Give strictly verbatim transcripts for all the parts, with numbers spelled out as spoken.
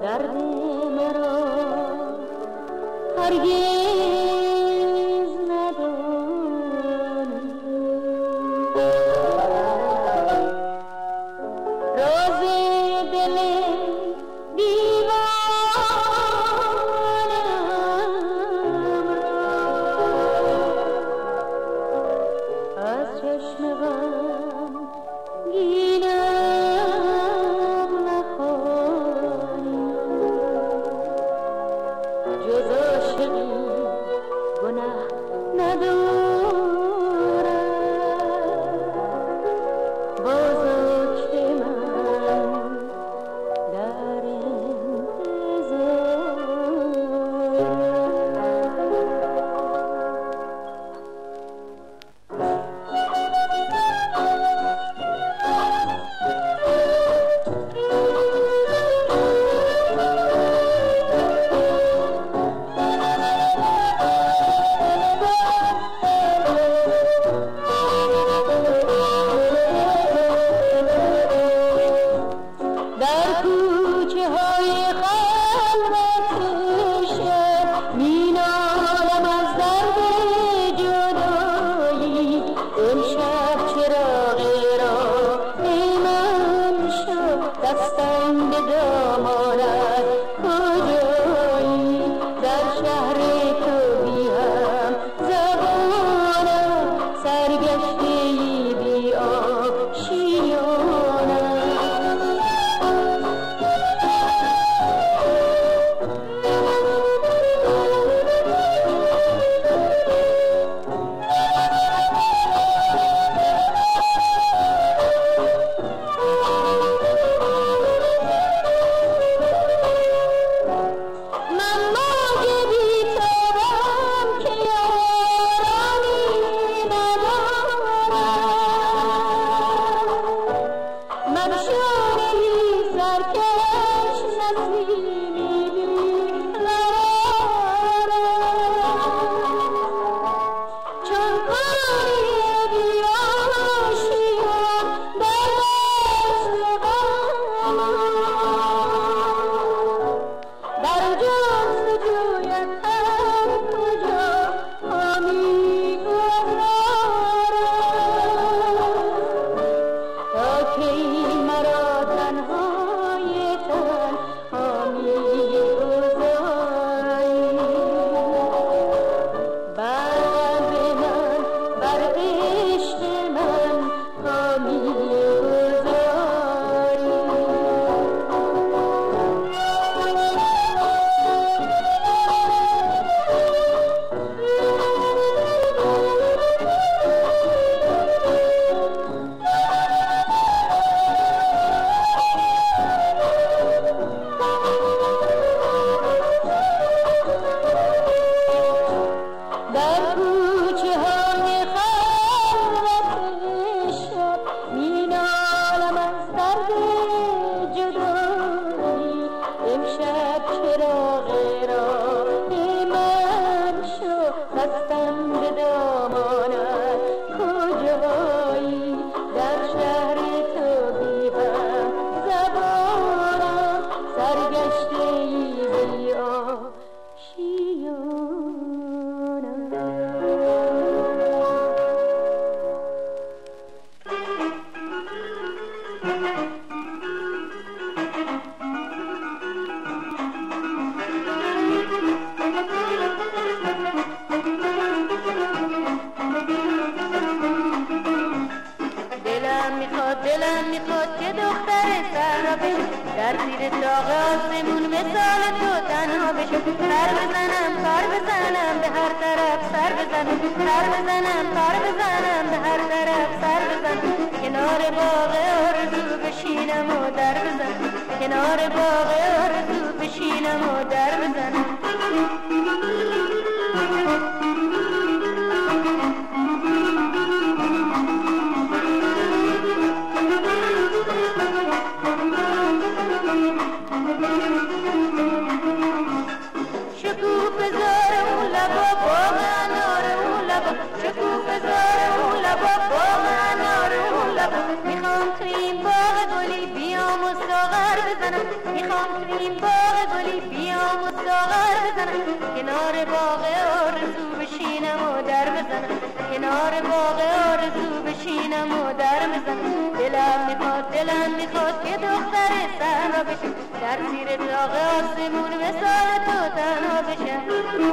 درد مرا هرگز ندانی. راز دل دیوانم از چشم غم گینم نخوانی. جز عاشقی گناه ندارد بازک من در دلم میخواد که دختر صحرا بشه، در زیر داغ آسمون مثال تو تنها بشه. سر بزنم کار بزنم به هر طرف سر بزنم، سر بزنم کار بزنم به هر طرف سر بزنم. کنار باغ آرزو بشینم و در بزنم، کنار باغ آرزو بشینم و در بزنم. شکوفه زار اون لبا با منار اون لبا، شکوفه زار اون لبا با منار اون لبا. میخوام تو این باغ گلی بیام و ساغر بزنم، میخوام تو این باغ گلی بیام و ساغر بزنم کنار باغ آرزو بشینم و در بزنم کنار باغ آرزو بشینم و در بزنم دلم میخواد دلم میخواد که دختر صحرا بشم در زیر داغ آسمون مثال تو تنها بشم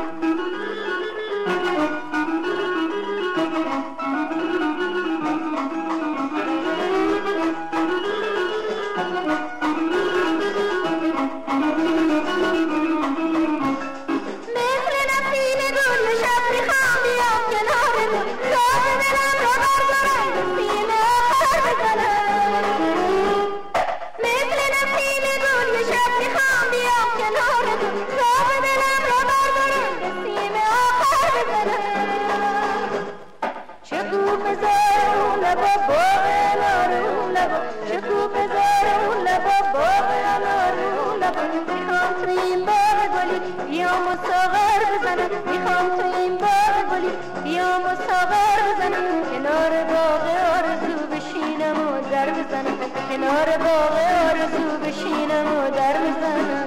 بیام و ساغر بزنم میخوام تو این باغ گلی بیام و ساغر بزنم کنار باغ آرزو بشینم و در بزنم کنار باغ آرزو بشینم و در بزنم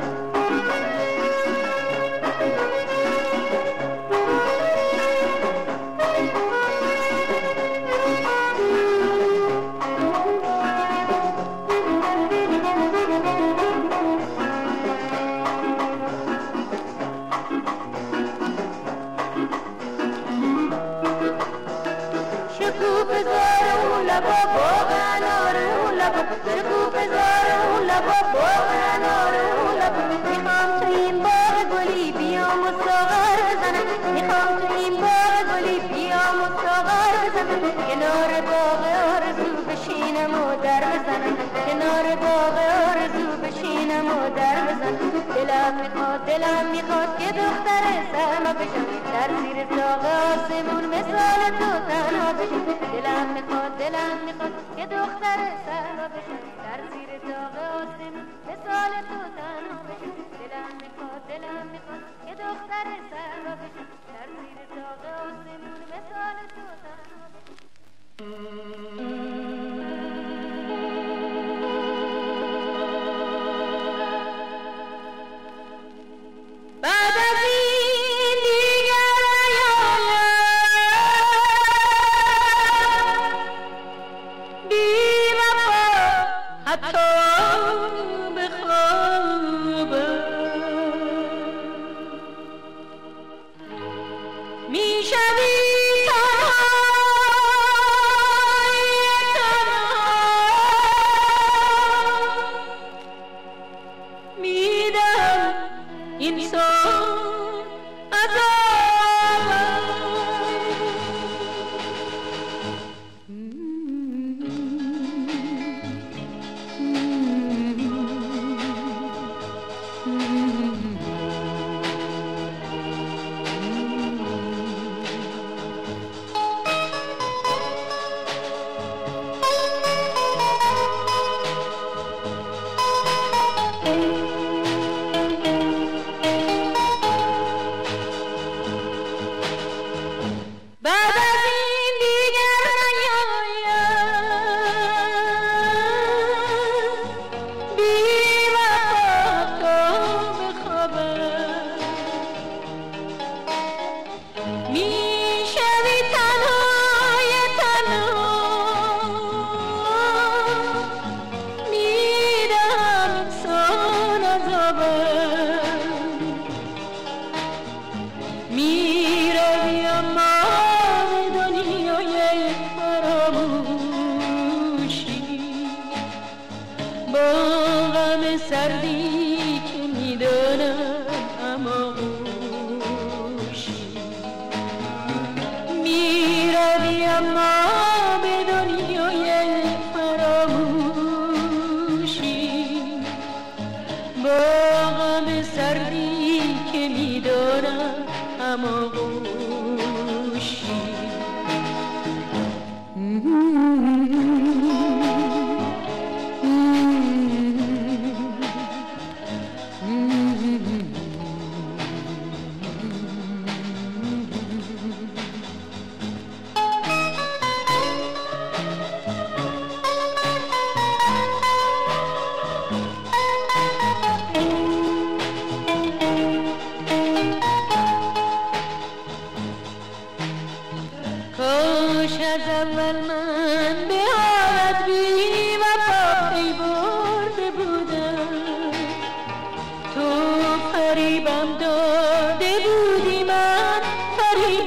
میخوام تو این باغ گلی بیام و ساغر بزنم میخوام تو این باغ گلی بیام و ساغر بزنم کنار باغ آرزو بشینم و در بزنم کنار باغ آرزو بشینم و در بزنم دلم میخواد دلم میخواد که دختر صحرا بشم در زیر داغ آسمون مثال تو تنها بشم دلم میخواد دلم میخواد که دختر صحرا بشم در زیر داغ آسمون مثال تو تنها بشم دلم میخواد دلم میخواد که دختر صحرا بشم در زیر داغ آسمون مثال تو تنها بشم بعد از این دیگر نیاید بی وفا حتی به خوابم میشوی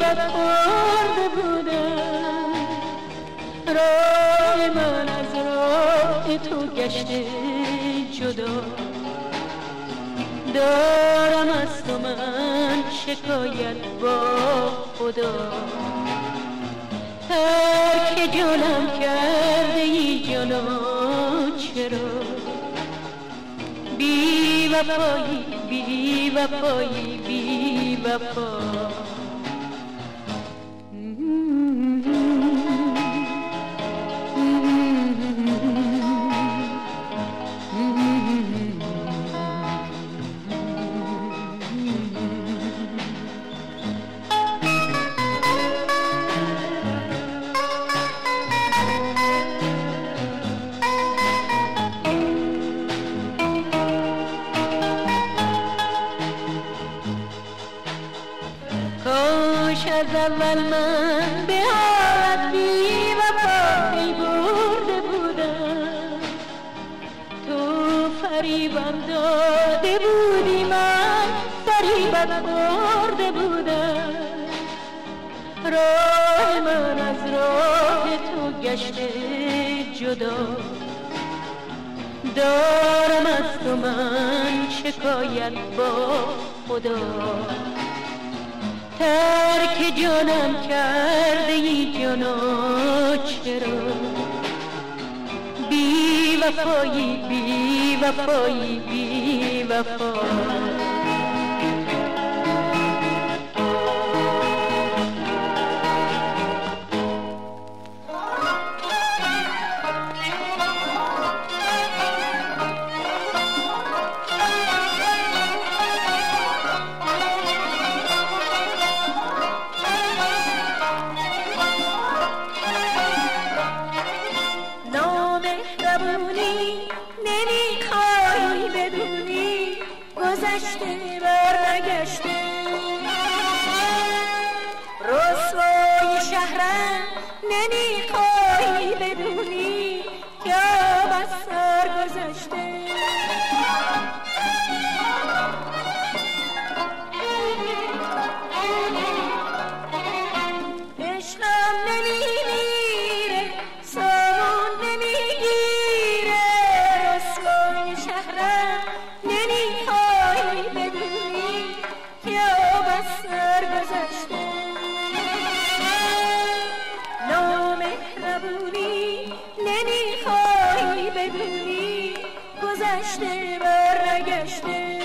بد خورده بودم، راه من از راه تو گشته جدا، دارم از تو من شکایت با خدا. ترک جانم کرده ای جانا چرا، بی وفایی بی وفایی بی وفا. کاش از اول من به حالت بی وفا پی برده بودم، تو فریبم داده بودی من فریبت برده بودم، راه من از راه تو گشته جدا، دارم از تو من شکایت با خدا. ترک جانم کرده ای جانا چرا، بی وفایی بی وفایی بی وفا. گذشته برنگشته، رسوای شهرم نمیخوای بدونی که آب از سر گذشته. عشقم نمیمیره سامون نمیگیره، رسوای شهرم نمیخوای بدونی که آب از سر گذشته. نامهربونی نمیخوای بدونی گذشته برنگشته.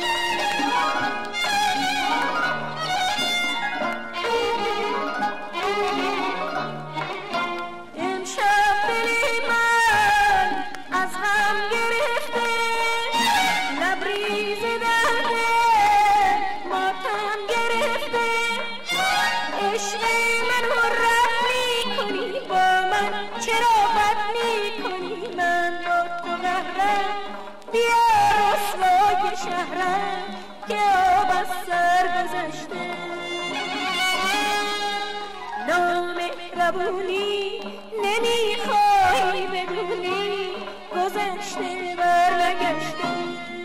امشب دل من از هم گرفته، لبریز درده ماتم گرفته، عشق من رد میکنی با من، چرا بد میکنی من با تو قهرم، بیا رسوای شهرم که آب از سر گذشته. نامهربونی نمیخوای بدونی گذشته برنگشته.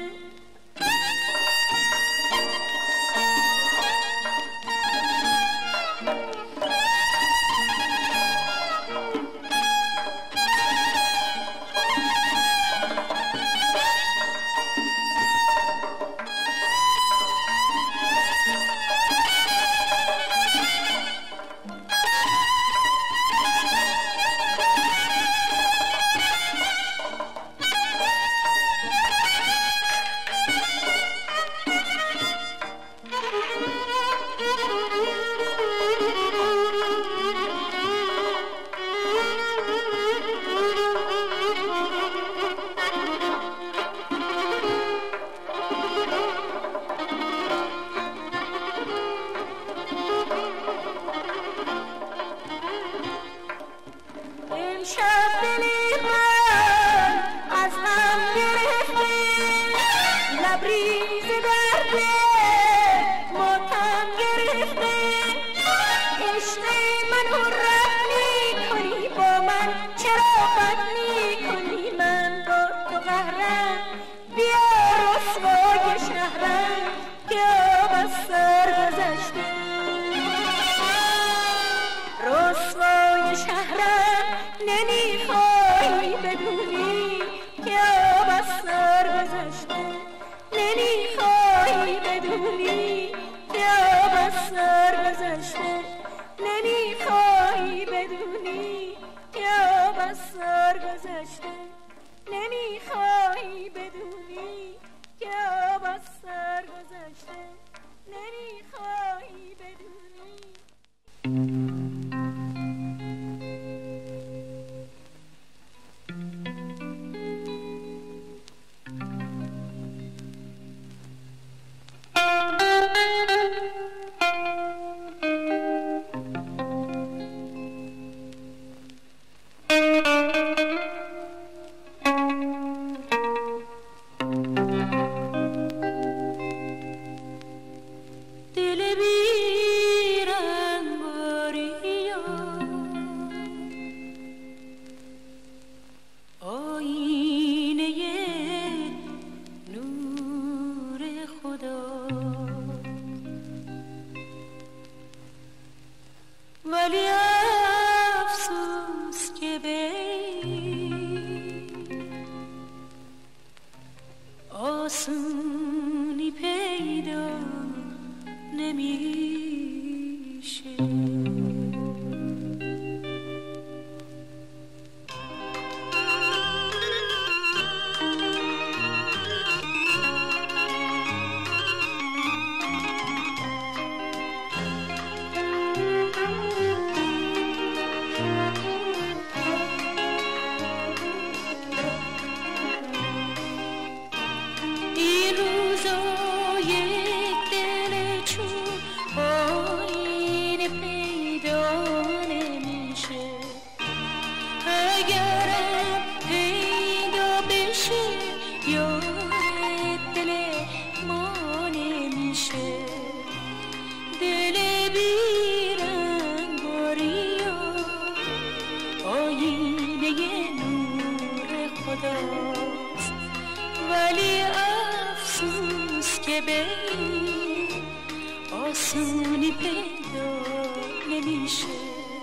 امشب دل من از هم گرفته، لبریز درده ماتم گرفته، عشق منو رد میکنی با من، چرا بد میکنی من با تو قهرم، بیا رسوای شهرم که آب از سر گذشته. گذشته نمیخوای بدونی یا بس سر گذشته نمیخوای بدونی یا بس سر گذشته نمیخوای بدونی. ولی افسوس که به آسونی پیدا نمیشه. ولی افسوس که به آسونی پیدا نمیشه.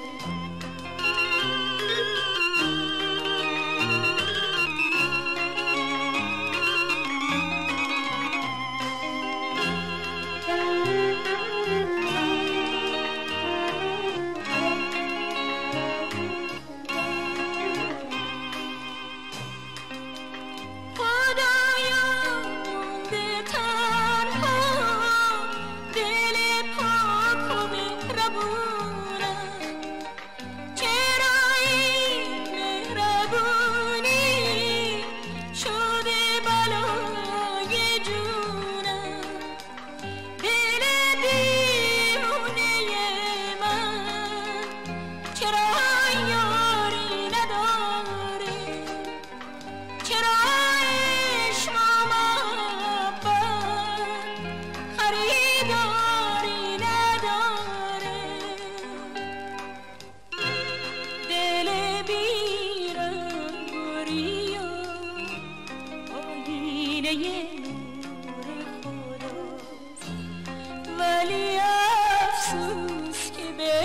ولی افسوس که به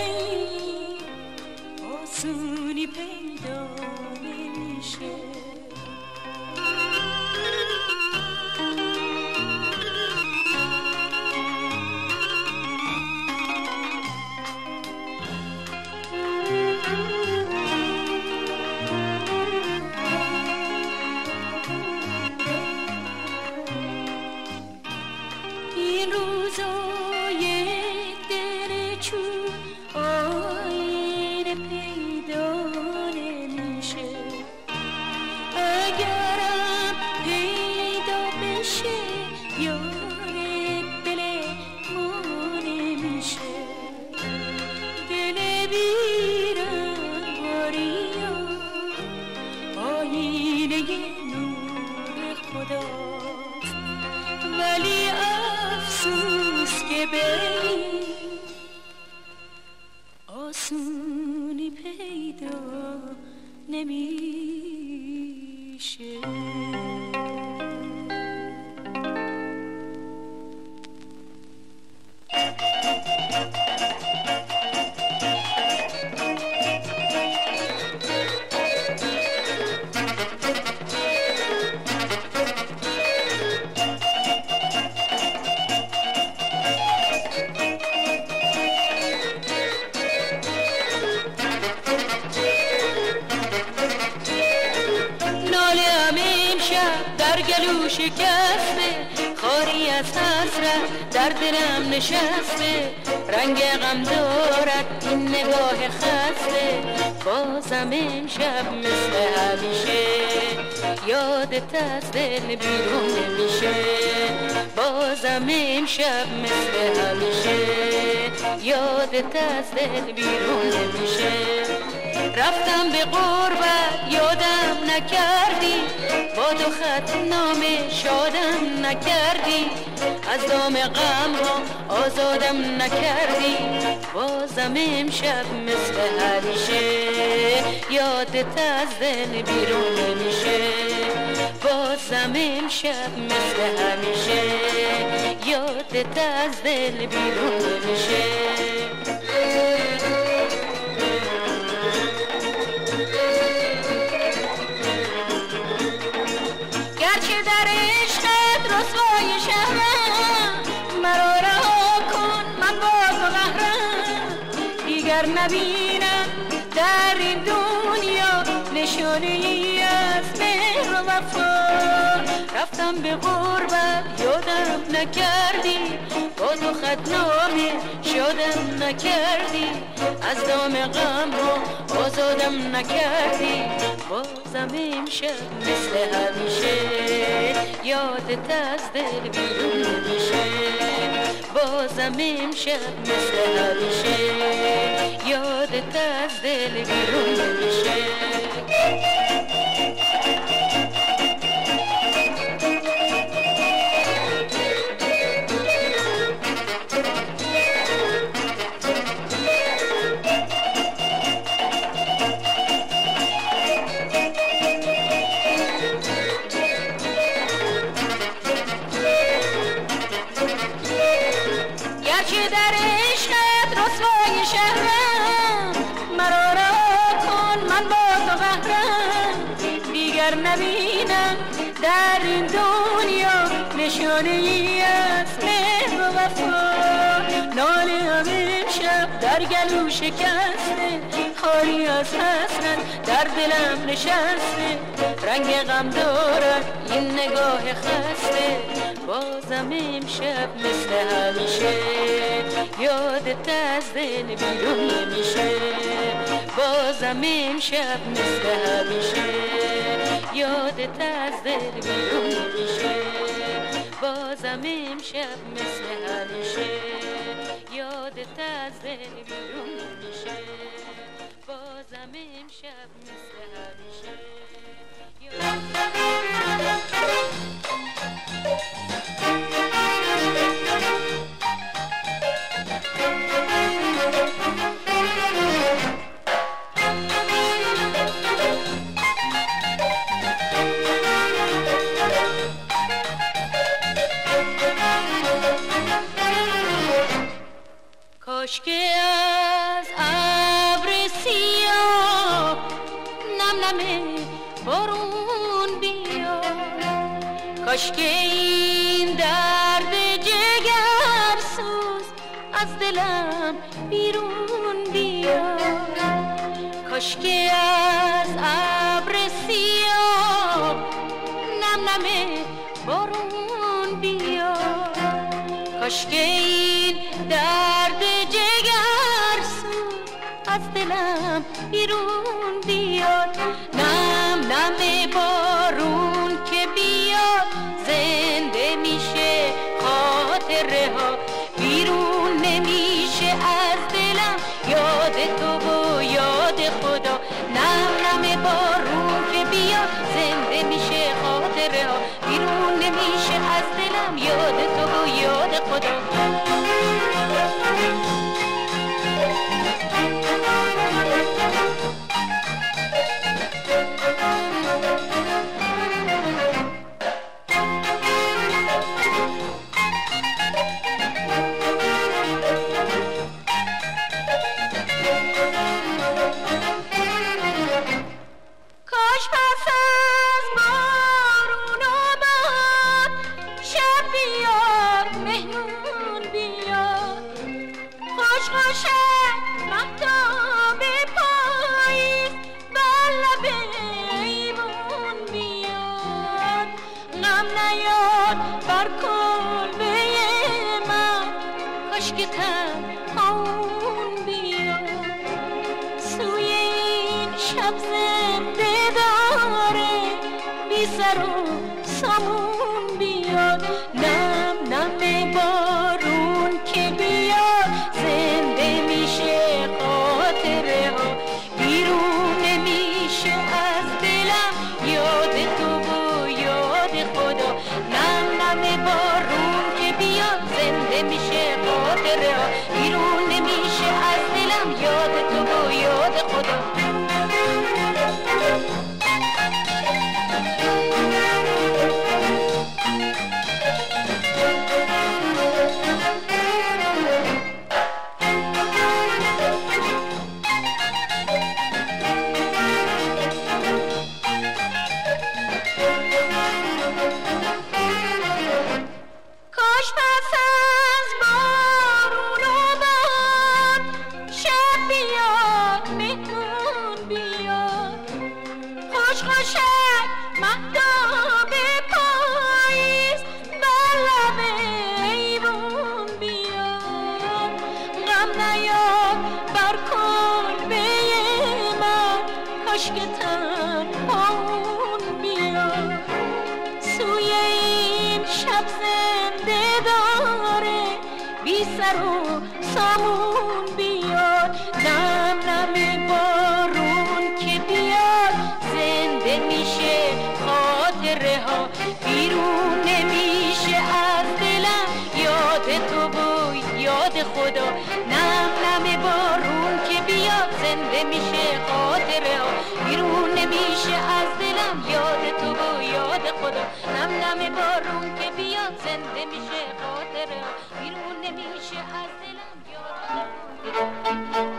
آسونی پیدا نمیشه. این روزای دل چون آینه پیدا نمیشه. اگرم پیدا بشه یار دل ما نمیشه. دل بیرنگاری آینه نور خداست. ولی افسوس که به آسونی پیدا نمیشه. در گلو شکسته، خاری از حسرت در دلم نشسته، رنگ غم دارد این نگاه خسته. بازم امشب مثل همیشه یادت از دل بیرون نمیشه. بازم امشب مثل همیشه یادت از دل بیرون نمیشه. رفتم به غربت یادم نکردی، با تو خط نامه شادم نکردی، از دام غم ها آزادم نکردی. بازم امشب مثل همیشه یادت از دل بیرون نمیشه. بازم امشب مثل همیشه یادت از دل بیرون نمیشه. گرچه در عشقت رسوای شهرم، مرا رها کن من با تو قهرم. دیگر نبینم در این دنیا نشانه ای از مهر و وفا. رفتم به غربت یادم نکردی، با تو خط نامه شادم نکردی، از دام غم ها آزادم نکردی. بازم امشب مثل همیشه یادت از دل بیرون نمیشه. بازم امشب مثل همیشه یادت از دل بیرون نمیشه. گرچه در عشقت رسوای شهرم، مرا رها کن من با تو قهرم. دیگر نبینم در این دنیا نشانه ای از مهر و وفا. ناله هم امشب در گلو شکسته، خالی از حسرت در دلم نشسته، رنگ غم دارد این نگاه خسته. بازم امشب مثل همیشه یادت از دل بیرون نمیشه. بازم امشب مثل همیشه یادت از دل بیرون نمیشه. بازم امشب مثل همیشه یادت از دل بیرون نمیشه. بازم امشب مثل همیشه کاش که از ابر سیاه نم نم بارون بیاد، کاش که این درد جگرسوز از دلم بیرون بیاد. کاش که از ابر سیاه نم نم بارون بیاد، کاش که این درد جگرسوز از دلم بیرون بیاد. نم نم بارون که بیاد زنده میشه خاطره ها، بیرون نمیشه از دلم یاد تو و یاد خدا. نم نم بارون که بیاد زنده میشه خاطره ها، بیرون نمیشه از دلم یاد تو و یاد خدا. کاش پس از بارون و باد شب بیاد مهمون بیاد، خوش خوشک مهتاب پاییز بر لب ایوون بیاد. خشکتم آن بیا سوی این شب زنده داره بی سر و سامون بیاد نم نم بارون که بیاد زنده میشه خاطره ها بیرون نمیشه از دلم یاد تو و یاد خدا نم نم بارون که بیاد زنده میشه خاطره ها بیرون نمیشه از دلم یاد تو و یاد خدا خشکتم آن بیاد سوی این شب زنده داره بی سر و سامون بیاد نم نم بارون که بیاد زنده میشه خاطره ها بیرون نمیشه از دلم یاد تو و یاد خدا نم نم بارون که بیاد زنده میشه خاطره ها بیرون نمیشه از دلم یاد تو و یاد خدا نم نم بارون که بیاد زنده میشه خاطره ها بیرون نمیشه از دلم یاد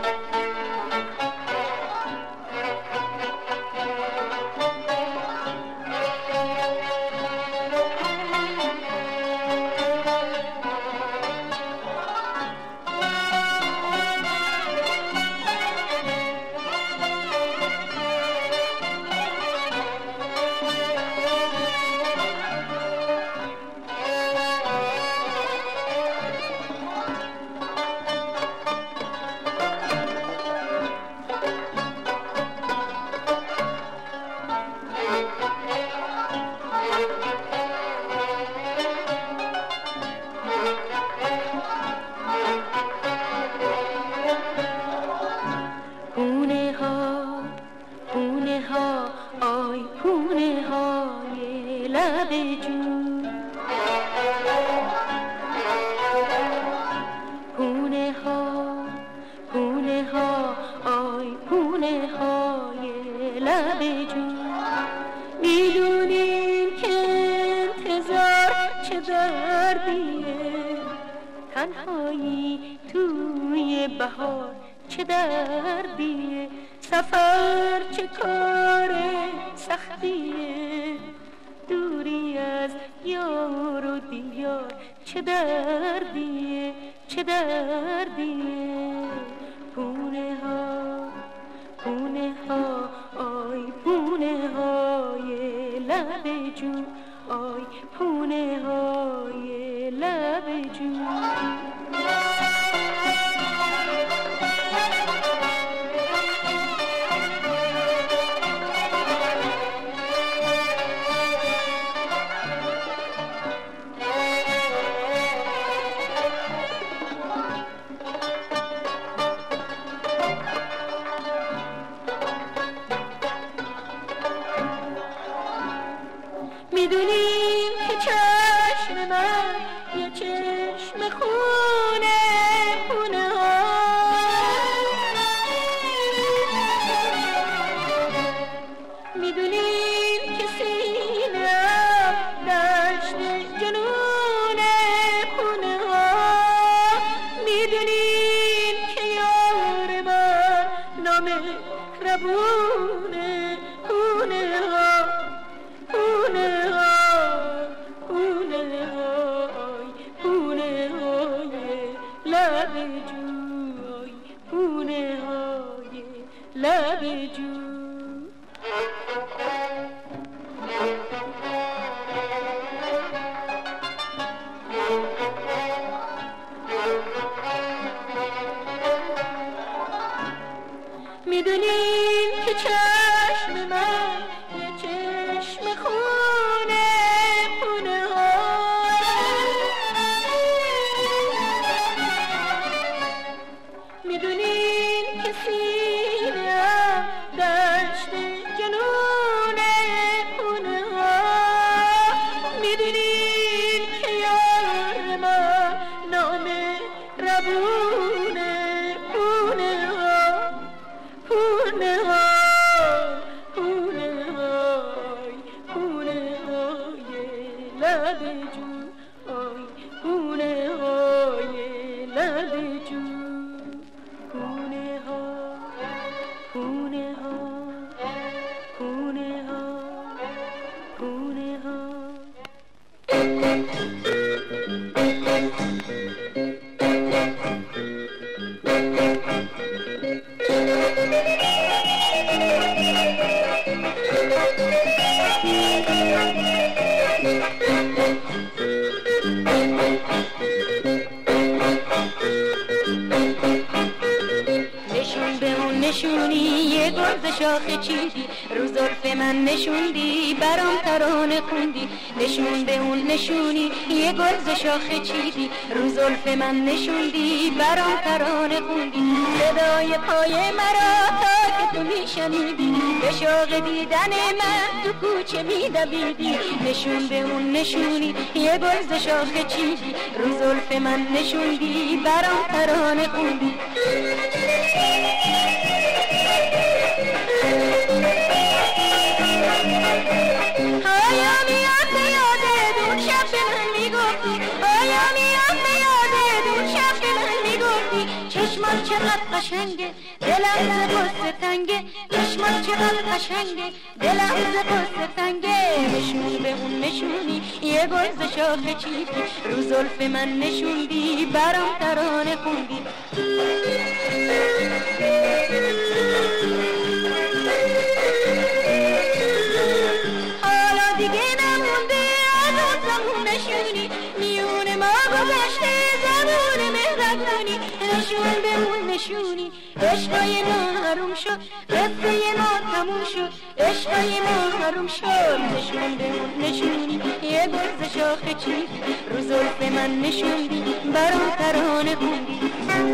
تنهایی توی بهار چه دردیه سفر چه کار سختیه دوری از یار و دیار چه دردیه چه دردیه پونه ها پونه ها آی پونه های لب جو آی پونه های لب جو میدونیم که چشم من یه چشم خونه خونه ها میدونیم که سینم دشت جنون خونه ها میدونیم که یار من نام ربونه خونه ها خونه ها خونه های خونه های لب جوی خونه های لب جو نشونی یه گل ز شاخه چیدی رو زلف من نشوندی برام ترانه خوندی نشون به اون نشونی یه گل ز شاخه چیدی رو زلف من نشوندی برام ترانه خوندی صدای پای مرا تا که تو میشنیدی به شوق دیدن من تو کوچه میدویدی نشون به اون نشونی یه گل ز شاخه چیدی رو زلف من نشوندی برام ترانه خوندی آیا میاد به یادت اون شب به من میگفتی آیا میاد به یادت اون شب به من میگفتی چشمات چقدر قشنگه دلم ز قصه تنگه چشمات چقدر قشنگه دلم ز قصه تنگه نشون به اون نشونی یه گل ز شاخه چیدی رو زلف من نشوندی برام ترانه خوندی نشونی میون ما گذشته زمان مهربونی نشون به اون نشونی عشقای ما حروم شد قصه ما تموم شد عشقای ما حروم شد نشون به اون نشونی یه گل ز شاخه چیدی رو زلف من نشوندی برام ترانه خوندی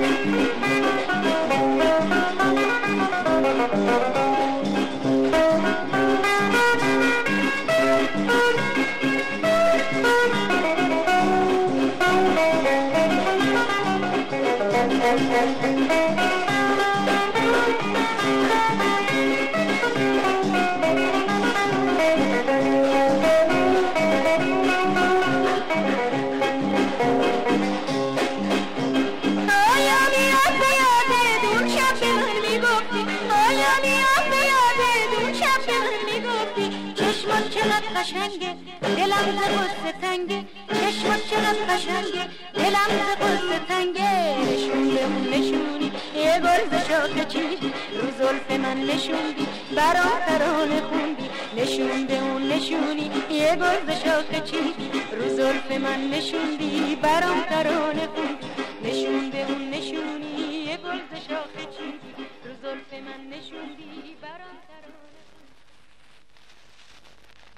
چقدر قشنگه دلم ز قصه تنگه چشمات چقدر قشنگه دلم ز قصه تنگه نشون به اون نشونی یه گل ز شاخه چیدی رو زلف من نشوندی برام ترانه خوندی نشون به اون نشونی یه گل ز شاخه چیدی رو زلف من نشوندی برام